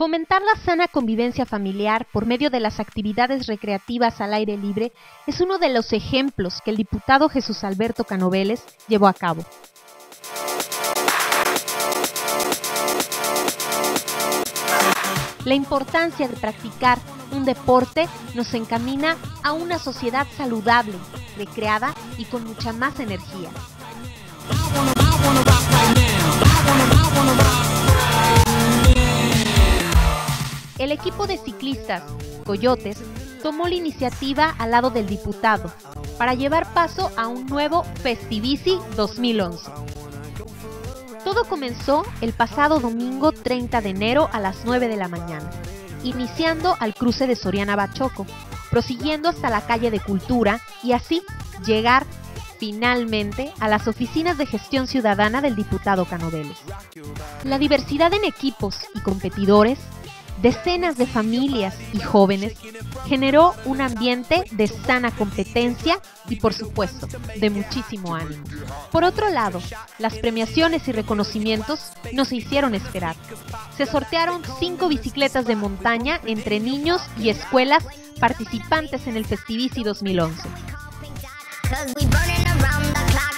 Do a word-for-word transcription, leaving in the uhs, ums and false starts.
Fomentar la sana convivencia familiar por medio de las actividades recreativas al aire libre es uno de los ejemplos que el diputado Jesús Alberto Canoveles llevó a cabo. La importancia de practicar un deporte nos encamina a una sociedad saludable, recreada y con mucha más energía. El equipo de ciclistas Coyotes tomó la iniciativa al lado del diputado para llevar paso a un nuevo Festibici dos mil once. Todo comenzó el pasado domingo treinta de enero a las nueve de la mañana, iniciando al cruce de Soriana Bachoco, prosiguiendo hasta la calle de Cultura y así llegar finalmente a las oficinas de gestión ciudadana del diputado Canoveles. La diversidad en equipos y competidores, decenas de familias y jóvenes, generó un ambiente de sana competencia y, por supuesto, de muchísimo ánimo. Por otro lado, las premiaciones y reconocimientos no se hicieron esperar. Se sortearon cinco bicicletas de montaña entre niños y escuelas participantes en el Festibici dos mil once.